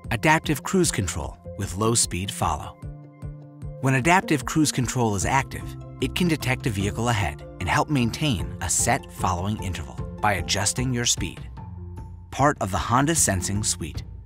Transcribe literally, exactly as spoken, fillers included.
Adaptive Cruise Control with Low Speed Follow. When Adaptive Cruise Control is active, it can detect a vehicle ahead and help maintain a set following interval by adjusting your speed. Part of the Honda Sensing suite.